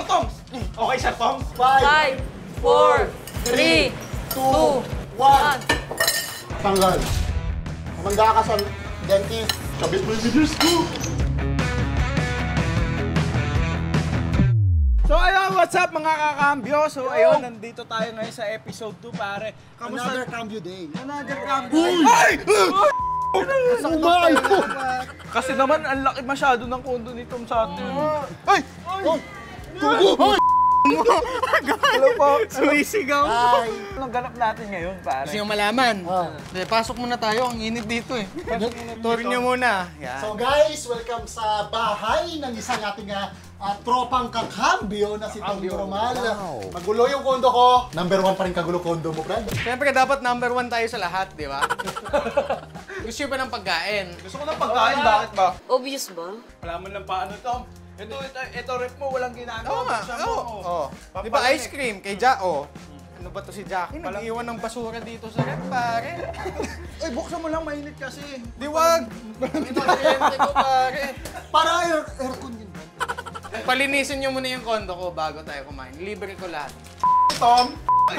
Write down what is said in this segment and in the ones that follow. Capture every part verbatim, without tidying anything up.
Tom! Okay, Sir Tom? five, four, three, two, one. Tanggal. Mangga ka sa dentist. Kabit mo yung videos ko. So ayun, what's up mga kakambyo? So ayun, nandito tayo ngayon sa episode two, pare. Kamusta? Another cambio day. Another cambyo. Ay! Umay po! Kasi naman, ang laki masyado ng kondo ni Tom sa atin. Ay! Oh! Tugo! Hello po! Sumisigaw! Ay! Anong ganap natin ngayon, pare? Gusto nyo malaman? Ah. Eh, pasok muna tayo, ang init dito eh. Tour nyo muna. Yan. So guys, welcome sa bahay ng isang ating uh, uh, tropang kakambyo na si Tom Romal. Magulo yung kondo ko. Number one pa rin kagulo kondo mo, friend. Siyempre dapat number one tayo sa lahat, di ba? Gusto nyo ba ng pagkain? Gusto ko ng pagkain, bakit ba? Obvious ba? Wala mo lang paano, Tom. Ito, ito, ito rep mo, walang ginagawa. Oo nga, Buksan mo, oo. oh. Oh. Di ba ice cream kay Ja? Oh. Ano ba to si Jackie? Nag-iwan ng basura dito sa rep, pare. Uy, buksan mo lang, mainit kasi. Di wag! Ito kuryente ko, pare. Para air aircon yun. Palinisin nyo muna yung kondo ko bago tayo kumain. Libre ko lahat. Tom!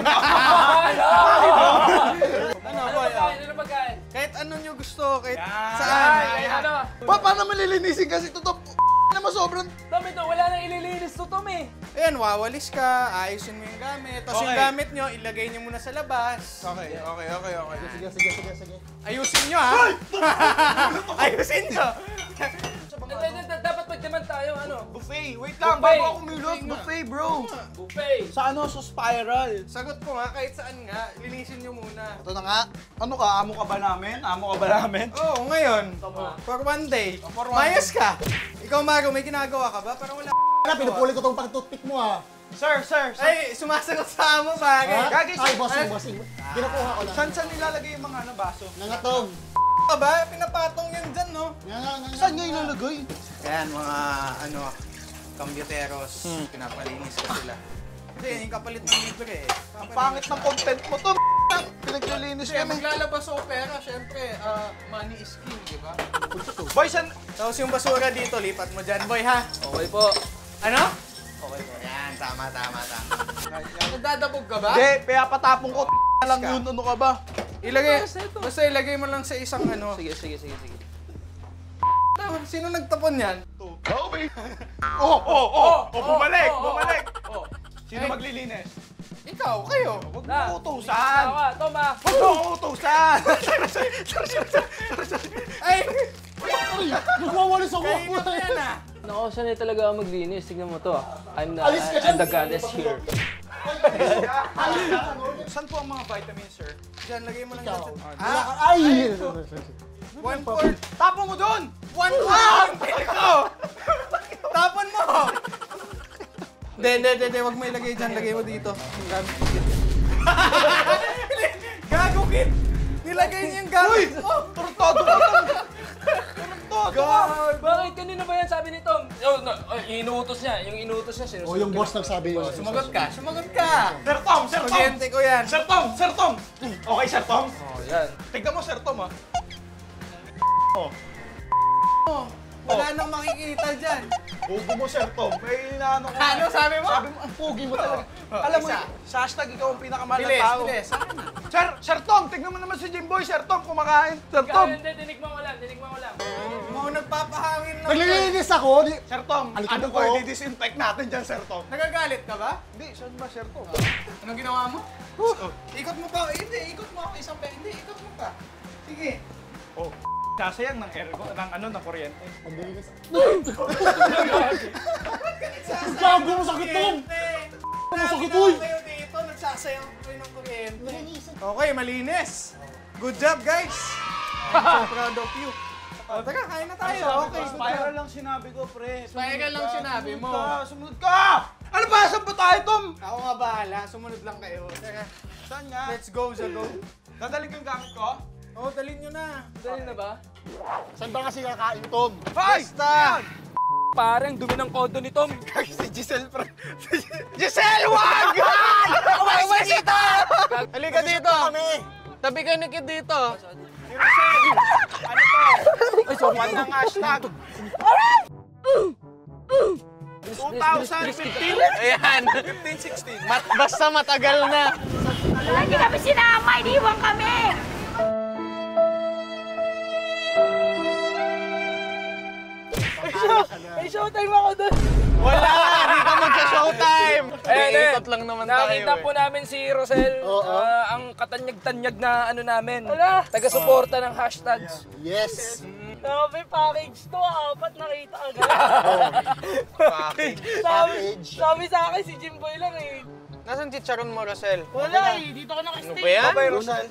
Ano ba yan? Ano pagkain? Kahit ano nyo gusto, kahit Yan. saan. Ay, ano? Pa, paano malilinisin kasi ito, Tom? Naman sobrang... Tom, ito, wala nang ililinis to, Tom eh. Ayan, wawalis ka, ayusin mo yung gamit. Tapos yung Okay. gamit nyo, ilagay nyo muna sa labas. Okay, okay, okay, okay. Sige, sige, sige, sige. Ayusin nyo, ha? Ayusin nyo. Dapat magdaman tayo, ano? Buffet! Wait lang, Buffet. bago ako milot. Buffet, bro! Buffet. Sa ano? Sa spiral. Sagot ko nga, kahit saan nga, linisin nyo muna. Ito na nga. Ano ka? Amo ka ba namin? Amo ka ba namin? Oo, oh, ngayon. Tama. For one day. for one Mayas ka. Ikaw, Mario, may ginagawa ka ba? Parang wala. Ano, pinupulit ko tong pang-toothpick mo ah. Sir, sir, sir. Ay, sumasagot sa amo, pare. Ha? Gagi, Ay, sir. bossing, bossing. Ginakuha ko lang. Saan saan nilalagay yung mga ano, baso? Nangatong. Ka ba? Pinapatong yan dyan, no? Nga nga, nga. Saan nyo ilalagay? Yan, mga, ano, kambyuteros. Pinapalinis ko sila. Kasi yung kapalit ng libre eh. Ang pangit ng content mo to. Pinaglilinis Kasi kami. maglalabas ako pera, syempre, ah, money is king, di ba? Boy, saan? Tapos yung basura dito, lipat mo dyan, boy, ha? Okay po. Ano? Okay po. Yan, tama, tama, tama. Nagdadabog ka ba? Hindi, kaya patapong ko. Na lang yun, ano ka ba? Ilagay, basta ilagay mo lang sa isang ano. Sige, sige, sige, sige. Tama, sino nagtapon yan? Kobe! Oh, oh, oh! Oh, bumalik, oh, oh, bumalik! Oh. Sino Ay. maglilinis? Ikaw, kayo. Huwag Na. mo utusan! Tawa, Tom ah. Huwag mo utusan! Ay! Nagwawalis ako. Kayo na yan ah! Nako, sanay talaga ako maglinis. Tignan mo to ah. I'm the, Alis ka I'm the dyan. goddess here. Saan po ang mga vitamins, sir? Diyan, lagay mo lang Ikaw. dyan. sa- Ah, Ah! ay! One fourth! Tapon mo doon! One fourth! Ikaw! Tapon mo! Hindi, hindi, hindi, hindi. Huwag mo ilagay dyan. Lagay mo dito. Yung gamit mo dito. Gago, kid! Nilagay niya yung gamit mo! Turtado ka lang! Turtado ka! Bakit? Kanina ba yan sabi ni Tom? Oh, no, ay, inuutos niya. Yung inuutos niya, sinusunod O yung ko boss na. nagsabi yun. Sumagot ka! Sumagot ka! Sir Tom! Sir Tom! Kuryente ko yan. Sir Tom! Sir Tom! Okay, Sir Tom? Oh, yan. Tignan mo, Sir Tom, ha? Oh. Oh, wala nang makikita dyan. Bobo mo, Sir Tom. May inaano ko. Ano sabi mo? Sabi mo, ang pogi mo talaga. Oh, Alam mo, isa. sa hashtag ikaw ang pinakamahal na Bilis, tao. bilis. Saan na? Sir, Sir Tom, tignan mo naman si Jimboy. Sir Tom, kumakain. Sir Tom. Tom. Hindi, tinikman ko lang, tinikman ko lang. Mo nagpapahangin na. Naglilinis ako. di- Sir Tom, Alikan ano ko. ko, i-disinfect natin dyan, Sir Tom. Nagagalit ka ba? Hindi, saan ba, Sir Tom? Anong ginawa mo? Oh. Ikot mo pa. Hindi, ikot mo ako isang pe. Hindi, ikot mo pa. Sige. Oh, sasayang ng ergo, ng ano, ng kuryente. Naglilinis. Nagsasayang Gago mo sakit, Tom! Masakit, uy! kayo dito, nagsasayang kayo ng kuryente. Nalinisan. Okay, malinis. Good job, guys. I'm so proud of you. Oh, tara, kain na tayo. Okay, good Spiral job. lang sinabi ko, pre. Spiral lang sinabi mo. Sumunod ka, sumunod ka! Ano ba? Saan ba tayo, Tom? Ako nga bahala, sumunod lang kayo. Tara, Saan nga? let's go, Zago. Dadalhin ko yung gamit ko? Oh, dalhin nyo na. Dali na ba? Saan ba kasi kakain, Tom? Hoy! Basta! Parang dumi ng kondo ni Tom. Si Giselle, pra. Giselle, wag! Umalis dito! Halika dito. Kami! Tabi ka na kid dito. Giselle! Ano to? Ay, sorry. Pan ng hashtag. twenty fifteen? Ayan. fifteen, sixteen. Mat basta matagal na. Lagi kami sinama, iniwan kami! May showtime ako doon. Wala! Hindi ka magsa-showtime! Ayan, ayan. Ikot lang naman tayo Nakita eh. po namin si Rosel, Oo. ah, ang katanyag-tanyag na ano namin. Taga-suporta ng hashtags. Yes. Sabi, package to, apat nakita agad. Package. sabi, Package. sabi sa akin si Jimboy lang eh. Nasaan chicharon mo, Rosel? Wala eh, dito ko Ano nakastay. ba yan? Babay, Rosal.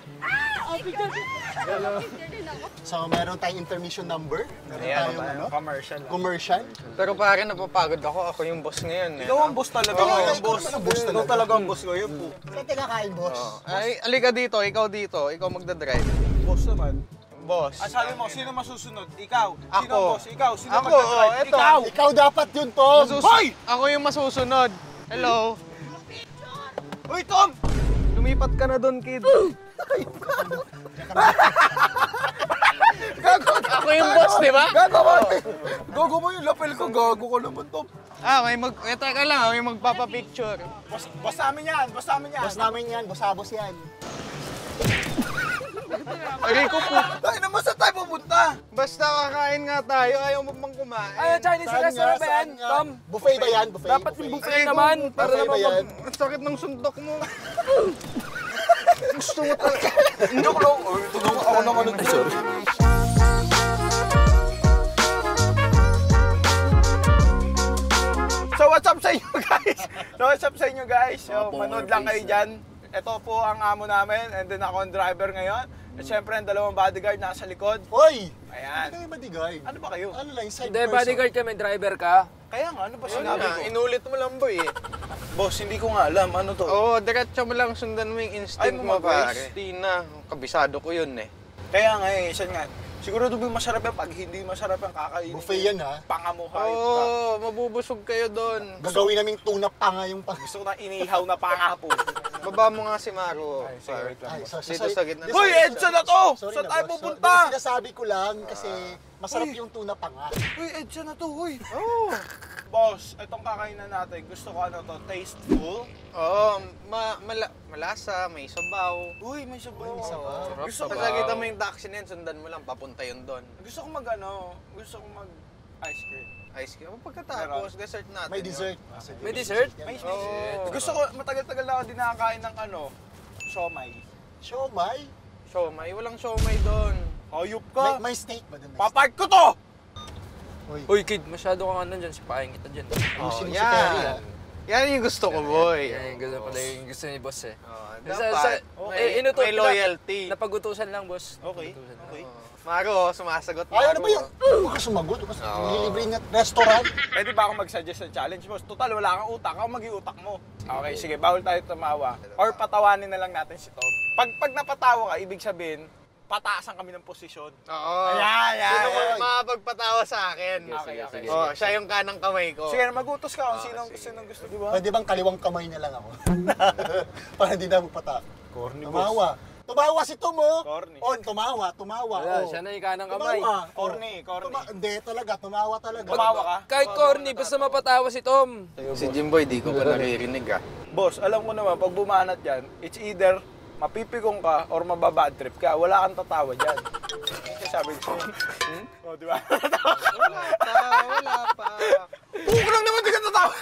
So, meron tayong intermission number. Meron Ayan, tayong ano, Commercial. commercial. Pero pare, napapagod ako. Ako yung boss ngayon eh. Ikaw ang boss talaga. Oo, Ikaw ikaw ang boss. naman ang boss Ikaw talaga. talaga ang boss ko. Yun po. Saan tayo kakain, boss? Ay, alika dito. Ikaw dito. Ikaw magdadrive. Boss naman. Boss. Ah, sabi mo, sino masusunod? Ikaw. Sino Ako. ang boss? Ikaw. Sino Ako, magdadrive? oh, eto. Ikaw. Ikaw dapat yun, Tom. Masus- Hoy! Ako yung masusunod. Hello? Uy, Tom! Lumipat ka na doon, kid. Gago! Ako yung boss, di ba? Gago mo! Gago mo yung lapel ko. Gago ko naman, Tom. Ah, may mag... Eto ka lang, may magpapapicture. Boss, boss namin yan. Boss namin yan. Boss namin yan, boss-abos yan. Aray ko po. Tayo naman sa tayo pupunta. Basta kakain nga tayo, ayaw mo bang kumain? Ay, Chinese Saan restaurant nga, ba yan, saan nga? Tom? Buffet ba yan? Buffet? Dapat yung buffet naman. Para Buffet ba naman yan? Ang sakit ng suntok mo. Gusto mo talaga. Joke lang. Uy, tulungan ako ng ano. Sorry. So what's up sa inyo guys? So what's up sa inyo guys? So manood lang kayo dyan. Ito po ang amo namin and then ako ang driver ngayon. At syempre ang dalawang bodyguard nasa likod. Hoy! Ayan. Ano kayo bodyguard? Ano ba kayo? Ano lang, side Hindi, person? bodyguard kami, driver ka. Kaya nga, ano ba Yun sinabi na, ko? inulit mo lang boy eh. Boss, hindi ko nga alam. Ano to? Oo, diretso mo lang, sundan mo yung instinct Ay, mo mga guys. pare. Di na, kabisado ko yun eh. Kaya nga eh, siya nga. Siguro doon masarap yan. Pag hindi masarap yan, kakainin. Buffet yan, ha? Pangamuhay ka. Oo, mabubusog kayo doon. Gagawin naming tuna pa nga yung pang... Gusto ko na inihaw na panga po. Baba mo nga si Maro. Ay, sige, wait lang. Ay, so, Dito sa gitna. Hoy, Edsa na to! Sorry Saan na, tayo boss. pupunta? So, sinasabi ko lang kasi masarap Uy. yung tuna pa nga. Uy, Edsa na to, uy! Oo. Boss, itong kakainan natin, gusto ko ano to, tasteful. Oo, ma mala malasa, may sabaw. Uy, may sabaw. Uy, may sabaw. Sarap Gusto ko, Pag nakita mo yung taxi na yun, sundan mo lang, papunta yun doon. gusto ko mag ano, gusto ko mag ice cream. Ice cream. Pagkatapos, dessert natin. May yun. dessert. May dessert? May Oo. Gusto ko, matagal-tagal na ako din nakakain ng ano, siomay. Siomay? Siomay. Walang siomay doon. Hayop May, ka! may steak ba doon? Papark ko to! Hoy. Uy, kid, masyado kang ano dyan, sipahin kita dyan. Yung Oh, sino si Terry, yan. ah. Yan yung gusto ko, boy. Yan, yung gusto pala yung gusto ni boss eh. Oh, Sa- dapat, sa- may, eh, inuto- may loyalty. Napagutusan lang, boss. Okay, Napagutusan lang. okay. Maro, sumasagot. Ay, ano Maro. ba yan? Huwag ka sumagot. Huwag ka Oo. nililibre ng restaurant. Pwede ba ako mag-suggest ng challenge, boss? Total, wala kang utak. Ako mag-iutak mo. Okay, sige, bawal tayo tumawa. Or patawanin na lang natin si Tom. Pag, pag napatawa ka, ibig sabihin, pataasan kami ng posisyon. Oo. Ayan, ayan, Sino mo ayan. makapagpatawa sa akin? Okay, okay. Oh, siya yung kanang kamay ko. Sige, magutos ka kung Ah, sinong, sige. sinong gusto, di ba? Pwede bang kaliwang kamay na lang ako? Para hindi na magpata. Corny, Tumawa. Tumawa si Tom, oh. Corny. On, tumawa, tumawa. Wala, oh. siya na yung kanang kamay. Tumawa. Corny, oh. corny. Tuma- hindi, talaga. Tumawa talaga. Tumawa ka? Kahit corny, basta mapatawa si Tom. Si Jimboy, di ko pa naririnig ah. Boss, alam ko naman, pag bumanat yan, it's either mapipigong ka or mababad trip ka. Wala kang tatawa dyan. Kasi sabi ko, hmm? O, di ba? Wala pa, wala pa. Buko lang naman, di ka tatawa!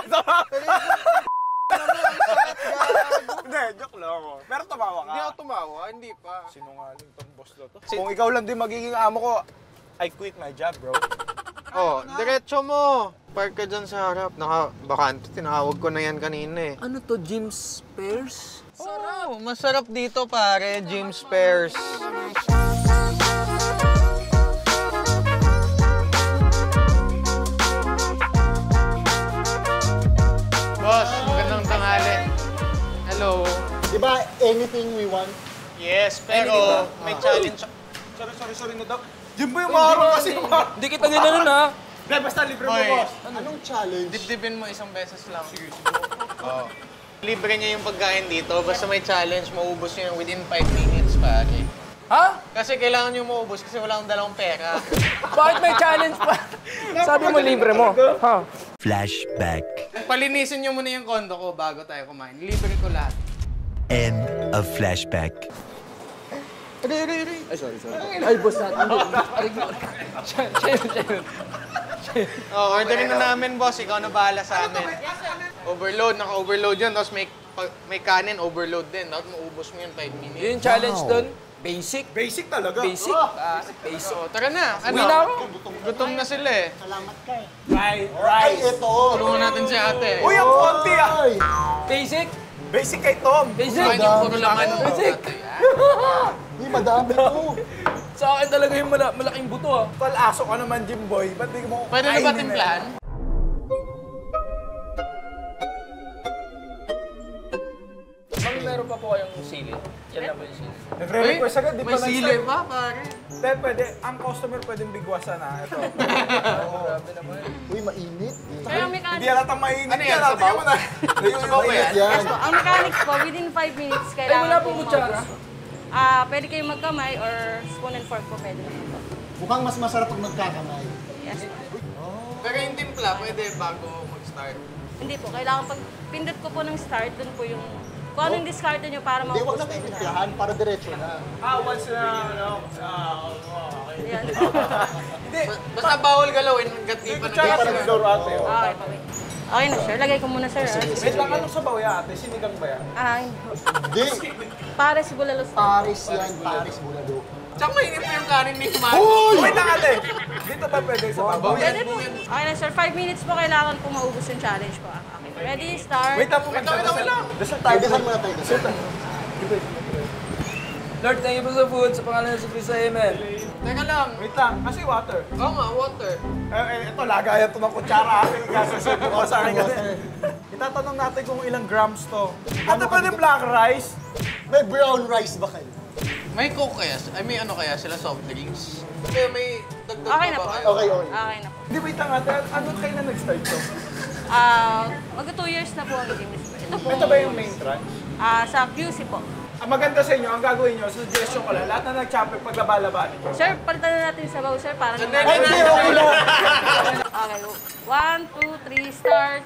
Hindi, joke lang ako. Pero tumawa ka. Hindi ako tumawa, hindi pa. Sinungaling tong boss na to. Kung ikaw lang din magiging amo ko, I quit my job, bro. Oh, diretso mo. Park ka dyan sa harap. Naka-bakante, tinawag ko na yan kanina eh. Ano to, Jim's Pears? Sarap! Masarap dito pare, Jim's Pears. Boss, magandang tanghali. Hello. Di ba, anything we want? Yes, pero may challenge. Sorry, sorry, sorry na daw. Yun ba yung maharong kasi yung maharong? Hindi kita ginanon ha. Hindi, basta libre mo, Hoy. boss. Anong challenge? Dibdibin mo isang beses lang. Sige, sige. Oh. Libre niya yung pagkain dito, basta may challenge, maubos niya within five minutes pare. Ha? Kasi kailangan niyo maubos kasi wala akong dalawang pera. Bakit may challenge pa? Sabi mo libre mo. Ha? Flashback. Palinisin nyo muna yung kondo ko bago tayo kumain. Libre ko lahat. End of flashback. Ay, sorry, sorry. Ay, boss natin. Arig mo. Siya, siya yun, siya yun. Oh, orderin na namin, boss. Ikaw na bahala sa amin. Overload, naka-overload yun. Tapos may, may kanin, overload din. Tapos maubos mo yun five minutes. Yung challenge doon, basic. Basic talaga. Basic. Ah, basic. So, tara na. Ano? Uwi na ako. Gutom na sila eh. Salamat ka eh. Right, Ay, right. ito. Tulungan natin si ate. Uy, ang konti ah. Ay! Basic. Basic kay Tom. Basic. Kain yung puro laman. Basic. Hindi, madami to. Sa akin talaga yung mala malaking buto ah. Tol, aso ka naman, Jimboy. Ba't di mo Pwede na ba kainin timplahan? Ma'am, meron pa po kayong sili. Yan na ba yung sili? Nagre-request agad, di pa May sili nag-start. pa, pare. Hindi, pwede. Ang customer pwedeng bigwasan na. Ito. Grabe naman. Uy, mainit. Sir, ang Hindi mechanics, yata mainit Ano yan, yan. sabaw? Tingnan mo na. Sabaw ba yan? Yan. yes po, ang mechanics po, within five minutes Ay, kailangan wala po pong kutsara. maubos. Ah, pwede kayong magkamay or spoon and fork po pwede naman po. Mukhang mas masarap pag magkakamay. Yes po. Pero yung timpla, pwede bago mag-start. Hindi po, kailangan pag pindot ko po ng start, dun po yung kung anong discard nyo para Hindi, maubos wag na po kayo yung timplahan para diretso na. Ah, once na, ano, ah, okay. Yan. Hindi, Basta bawal galawin hanggat di pa kutsara sa nag-start. door ate. oh. Okay po, wait. Okay na sir, lagay ko muna sir. ah. Wait lang, anong sabaw yan ate? Sinigang ba yan? Ah, hindi po. Hindi. Pares bulalos. Paris yan. Paris bulalo. Tsaka mainit pa yung kanin ni Manny. Wait lang ate! Dito ba pwede sa babaw? Pwede po. Okay na sir, five minutes po kailangan po maubos yung challenge po. ah. Okay, ready, start. Wait lang po, Wait lang, wait lang, wait lang. Dasal tayo. Pwede saan muna tayo. Lord, thank you po sa food. Sa pangalan ng Kristo, amen. Teka lang. Wait lang, kasi water. Oo nga, water. Eh, eh, ito, lagayan to ng kutsara ate. Kasusubo ko sa akin kasi. Itatanong natin kung ilang grams to. Ate, pwede black rice? May brown rice ba kayo? May coke kaya? Ay, may ano kaya sila soft drinks? Kaya may dagdag Okay pa na ba po. kayo? Okay, okay. Okay na po. Hindi, wait lang ate. Ano kayo na nag-start to? Ah, magka two years na po ang Jimmy's. Ito po. Ito ba yung main track? Ah, sa Q C po. Ang maganda sa inyo, ang gagawin nyo, suggestion ko lang, lahat na nag-chopper paglaba-labanin nyo. Sir, palitan na natin sa sabaw, sir, para Hindi, naman. Ay, hindi, okay lang. Okay, one, two, three, start.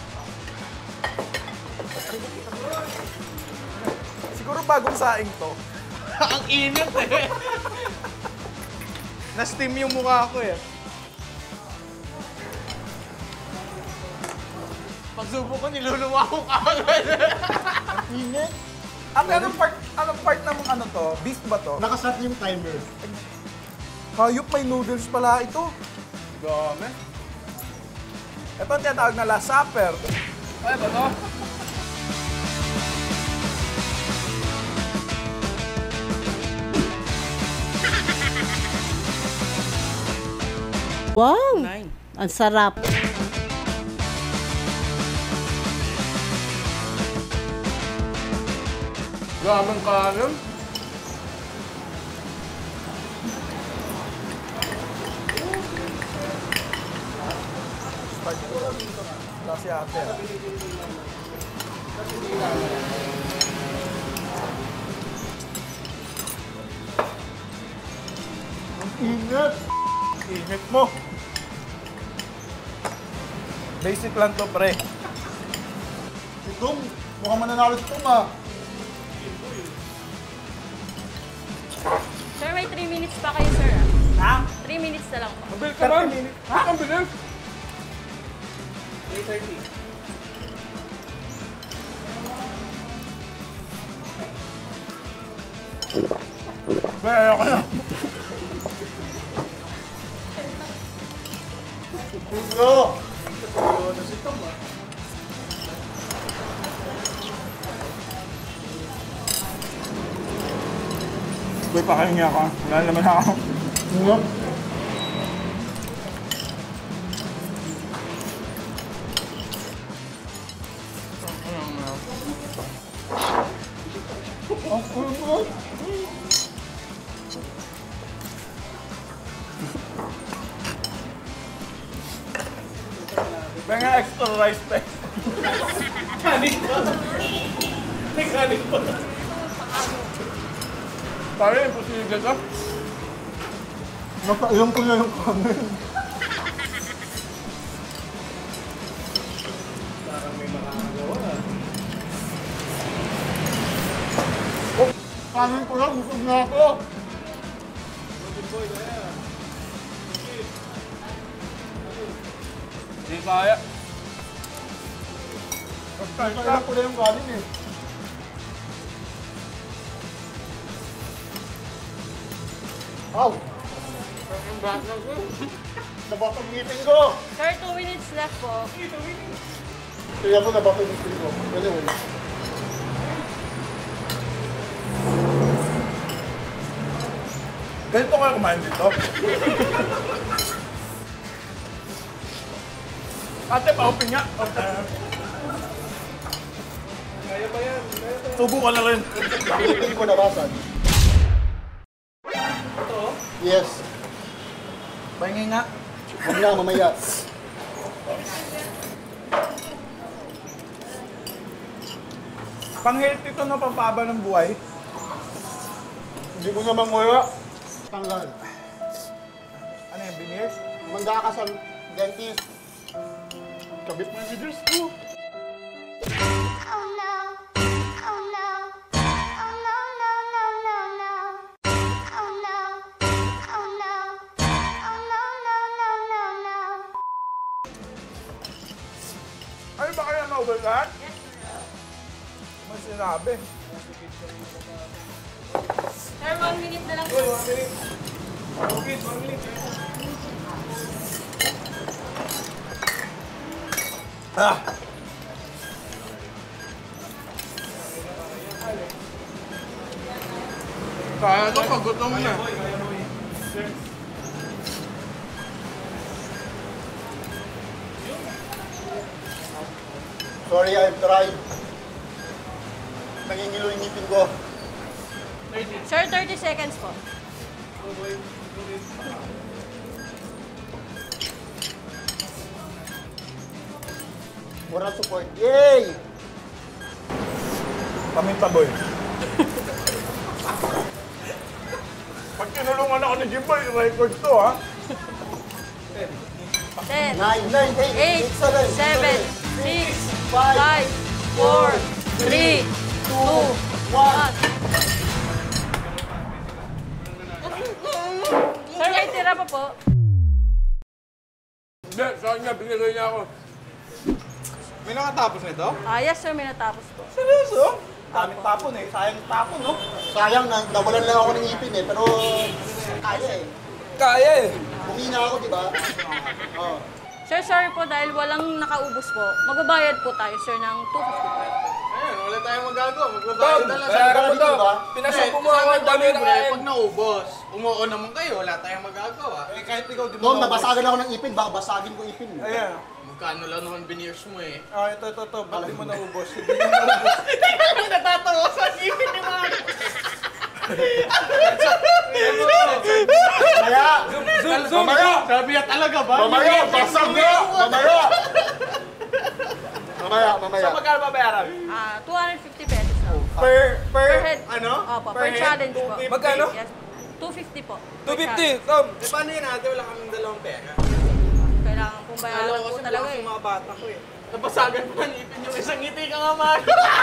Siguro bagong saing to. Ang init eh. Na-steam yung mukha ko eh. Pagsubo ko, niluluwa ko kagad. Init. Ate, anong part, anong part ng ano to? Beef ba to? Nakasat yung timer. Hayop, may noodles pala ito. Dami. Ito ang tinatawag na last supper. Ay, ba to? Wow! Ang sarap. Gamang kanin. Wala si ate. Init. Init mo. Basic lang to, pre. Si Tom, mukhang mananalo si Tom ah. Sir, may three minutes pa kayo, sir. ah. Ha? three minutes na lang po. Mabilis ka, ma'am. Ha? Ang bilis. Pre, ayoko na. Bro! Uy, pakahinga ka. Wala naman ako. Ingat. Ang kulot. May nga extra rice pa. Kanin pa. May kanin pa. Pare, imposible ka. Napainom ko na yung kanin. Kanin ko lang, busog na ako. Hindi kaya. Kailan ko na yung kanin eh. Aw! Nabatang ngipin ko! Sir, two minutes left po. Kaya mo nabatang ngipin ko. Anyway. Ganito kayo kumain dito. Ate, pa-open nga. Kaya ba yan? Tubo ka na rin. Hindi ko nabasan. Yes. Pahingi nga. Huwag na, mamaya. Pang-healthy to na pampaba ng buhay. Hindi mo naman nguya. Tanggal. Ano yan, veneers? Manda ka sa dentist. Kabit mo yung veneers ko. Oh no, oh no, oh no, no, no, no, no. Oh no, oh no, oh no, no, no, no, no. Ano ba kaya na-over lahat? May sinabi. Sir, one minute na lang po. One minute. Okay, one minute. Ah! Kaya to, pag gutom na. Sorry, I've tried. Nangingilo yung ngipin ko. Sir, thirty seconds po. Moral support. Yay! Paminta boy. Pag tinulungan ako ni Jimboy, record to ha. ten, nine, nine, eight, eight, seven, six, five, four, three, two, one. Sir, may tira pa po. Hindi, sa kanya, binigay niya ako. May nakatapos nito? Ah, yes sir, may natapos po. Seryoso? Daming tapon eh. Sayang tapon, no? Sayang, na, nawalan lang ako ng ngipin eh, pero kaya eh. Kaya eh. Bumina ako, di ba? Oh. Sir, sorry po dahil walang nakaubos po. Magbabayad po tayo sir ng two fifty po. Ayun, wala tayong magagawa. Magbabayad na lang. Bayaran mo to. Di ba? Pinasok mo ako ang dami na kain. Pag naubos, umuo naman kayo, wala tayong magagawa. Eh, kahit ikaw di mo Noon, naubos. nabasagan ako ng ipin, baka basagin ko ipin. Ayan. Magkano lang naman veneers mo eh. Ah, ito, ito, ito. Ba't di mo naubos? Hindi mo naubos. Teka lang, natatawa sa ngipin ni Mark. Mamaya! Zoom, zoom! Mamaya! Sabi niya talaga ba? Mamaya! Basag na! Mamaya! Mamaya, mamaya. So, magkano babayaran? Ah, two hundred fifty pesos po. Per, per, Per head. ano? Opo, per, challenge po. Magkano? Yes. two fifty po. two fifty, Tom. Eh, paano yun ate? Wala kaming dalawang pera. Kailangan pong bayaran Alam ko po kasi talaga malakas eh. yung mga bata ko eh. Nabasagan ko ng ngipin yung isang ngiti ka nga, Mark.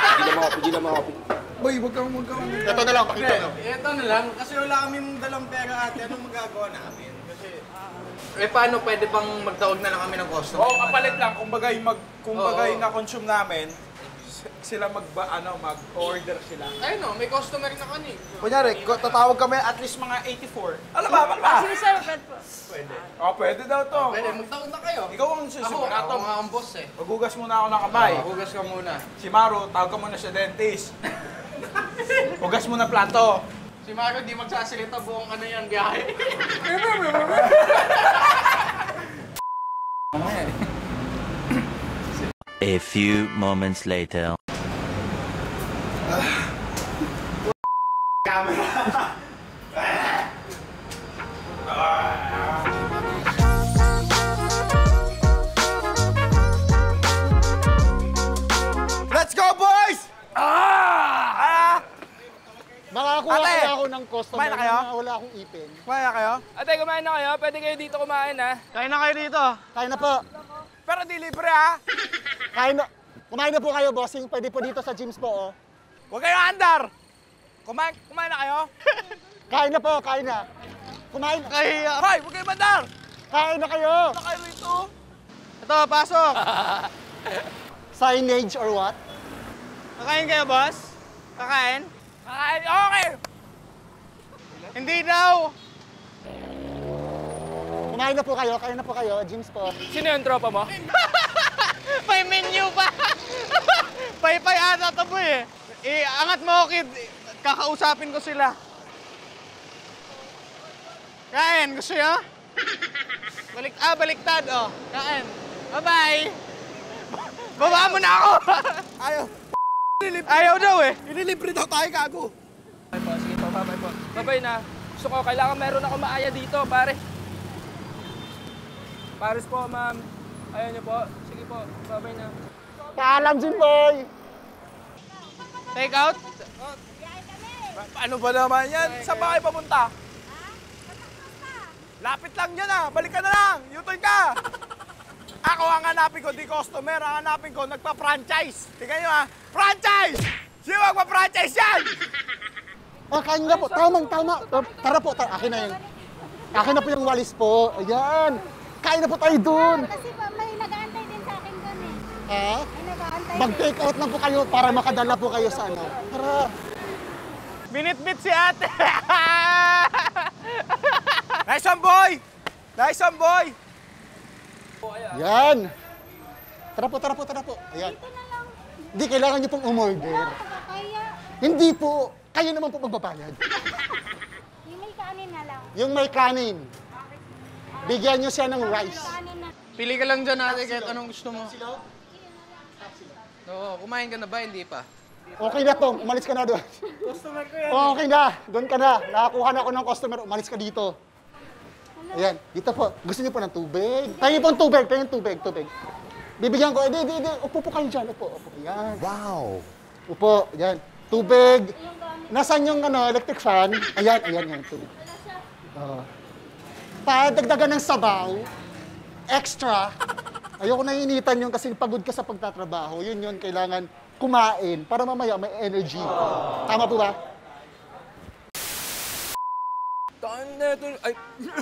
Boy, wag kang, wag kang. Ito na lang, pakita na. Ito na lang, kasi wala kaming dalawang pera ate. Anong magagawa namin? Kasi, eh paano pwede bang magtawag na lang kami ng customer? Oo, kapalit lang. Kung bagay, mag, kung Oo. bagay na-consume namin, s- sila mag, ano, mag-order sila. Ayun o, may customer na kani. Kunyari, ko- tatawag kami at least mga eighty-four. Ano ba, ano ba? Sige sir, pwede po. Pwede. Oh, pwede daw to. Pwede, magtawag na kayo. Ikaw ang Ako, susunod. ako nga ang boss eh. Magugas muna ako ng kamay. Hugas ka muna. Si Maru, tawag ka muna sa dentist. Hugas muna plato. Si Mario di magsasalita buong ano yan, biyahe. A few moments later. Let's go, boys! Ah! Ah! Makakuha Ate, kaya ako ng customer kumain na kayo? na wala akong ipin. Kaya kayo? Ate, kumain na kayo? Pwede kayo dito kumain ha? Kain na kayo dito. Kain na po. Pero di libre ha? Kain na. Kumain na po kayo, bossing. Pwede po dito sa gyms po, oh. Huwag kayo andar! Kumain, kumain na kayo? Kain na po, kain na. Kumain na. Kaya, Hoy, huwag kayo bandar! Kain na kayo. Ano kayo rito? ito, pasok. Signage or what? Kakain kayo, boss? Kakain? Kakain, okay! Hindi daw. Kumain na po kayo, kain na po kayo. James po. Sino yung tropa mo? May menu pa. Pay-pay ata ito po eh. Eh, angat mo, kid. Kakausapin ko sila. Kain, gusto nyo? Balik, ah, baliktad, oh. Kain. Bye-bye. Baba mo na ako. Ayaw. Ayaw daw eh. Inilibre daw tayo, gago. Bye po, sige po, bye po. Bye na. Gusto ko, kailangan meron ako maaya dito, pare. Paris po, ma'am. Ayaw niyo po. Sige po, bye na. Paalam, Jim Boy. Take out? Paano ba naman yan? Saan ba kayo papunta? Lapit lang yan ah. Balik ka na lang. U-turn ka. Ako ang hanapin ko, di customer. Ang hanapin ko, nagpa-franchise. Tingnan nyo ah. Franchise! Sino magpa-franchise yan? Ah, kain na po. Tamang, tama. Uh, Tara po, tara. Akin na yun. Akin na po yung walis po. Ayan. Kain na po tayo dun. Kasi pa, may nag-aantay din sa akin doon eh. Ha? May nag-aantay Mag-take out lang po kayo para makadala po kayo sa ano. Tara. Binit-bit si ate. Nice one, boy! Nice one, boy! Yan. Tara po, tara po, tara po. Ayan. Ito na lang. Hindi, kailangan niyo pong umorder. Kaya, Hindi po. Kayo naman po magbabayad. yung may kanin na lang. Yung may kanin. Bigyan niyo siya ng rice. Kanin na. Pili ka lang dyan, ate, kahit anong gusto mo. Oo, kumain ka na ba? Hindi pa. Okay na to. Umalis ka na doon. Customer ko yan. Okay na. Doon ka na. Nakakuha na ako ng customer. Umalis ka dito. Ayan. Dito po. Gusto niyo po ng tubig? Tayo po ng tubig. Tayo ng tubig. Tubig. Bibigyan ko. Hindi, hindi, hindi. Upo po kayo dyan. Upo, upo. Ayan. Wow. Upo. Ayan. Tubig. Nasaan yung ano, electric fan? Ayan, ayan, ayan. Tubig. Uh, Padagdagan ng sabaw. Extra. Ayoko na initan yun kasi pagod ka sa pagtatrabaho. Yun yun, kailangan kumain para mamaya may energy. Tama po ba? Tanda ito. Ay.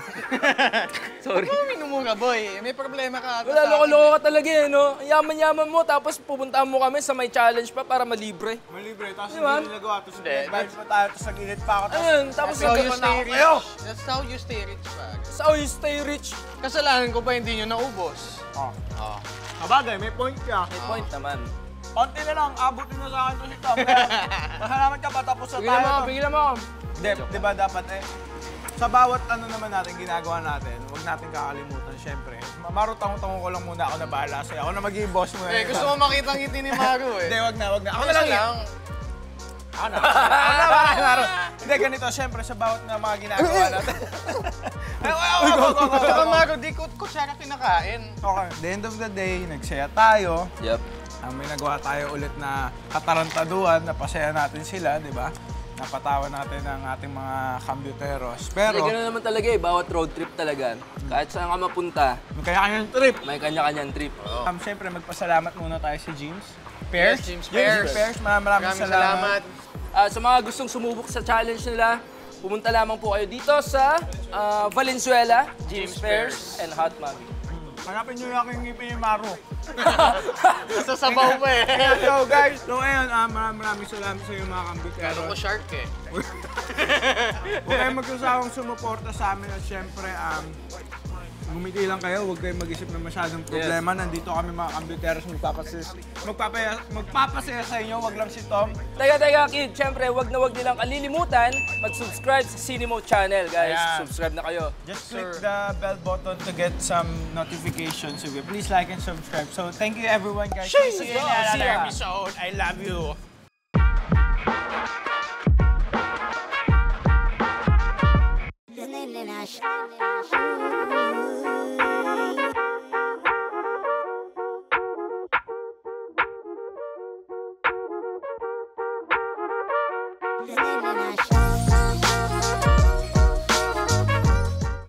Sorry. Uminom mo ka, boy. May problema ka ata Wala, sa akin. loko-loko ka talaga eh, no? Ang Yaman-yaman mo, tapos pupuntahan mo kami sa may challenge pa para malibre. Malibre, tapos Diba? hindi nagawa. Tapos Hindi. vibes pa tayo, tapos nag-init pa ako. Tapos Ayun, tapos That's how you nagkaroon stay ako rich. kayo. That's how you stay rich, pag. That's how you stay rich. Kasalanan ko pa hindi nyo naubos. Oh. Oh. Kabagay, may point ka. May point naman. Konti na lang, abutin na sa akin to si Tom. Masalamat ka pa, tapos na Pigilan tayo. mo, to. pigilan mo. Di, di ba dapat eh, sa bawat ano naman natin ginagawa natin, huwag natin kakalimutan, syempre. Marutang-tang ko lang muna ako na bahala sa'yo. Ako na magiging boss mo Eh, gusto ko makita ang ngiti ni Maru eh. Hindi, wag na, wag na. Ako na Isa lang. lang. Ako na. Ako na, wala na, Maro. Hindi, ganito, syempre, sa bawat na mga ginagawa natin. Ay, ay, ay, go, go, go, Tsaka go. Maru, di ko ko siya kinakain. Okay, the end of the day, nagsaya tayo. Yep. Ang may nagawa tayo ulit na katarantaduhan, napasaya natin sila, di ba? Napatawa natin ang ating mga kambyuteros. Pero, Pero, gano'n naman talaga eh, bawat road trip talaga. Kahit saan ka mapunta, kaya kanyang trip. may kanya-kanyang trip. Um, Siyempre, magpasalamat muna tayo si James Pears. Yes, James Pears. Pears, maraming, maraming Maraming salamat. salamat. Ah, sa mga gustong sumubok sa challenge nila, pumunta lamang po kayo dito sa ah, Valenzuela, James James Pears, Pears. and Hot Mommy. Hanapin niyo yung aking ngipin ni Maru. Sa sabaw pa eh. So guys, so ayun, um, maraming maraming salamat sa iyo mga Gano'n ko kambyuteros. shark eh. Huwag kayong magsasawang sumuporta sa amin at syempre, um, gumiti lang kayo, huwag kayong mag-isip na masyadong problema. Nandito kami mga kambyuteros, magpapasaya, magpapaya, magpapasaya sa inyo, wag lang si Tom. Teka, teka, kid. Siyempre, wag na wag nilang kalilimutan mag-subscribe sa Cinemo channel, guys. Ayan. Subscribe na kayo. Just click the bell button to get some notifications. So please like and subscribe. So thank you everyone guys. See you in another episode. I love you. Then, then, then I sh-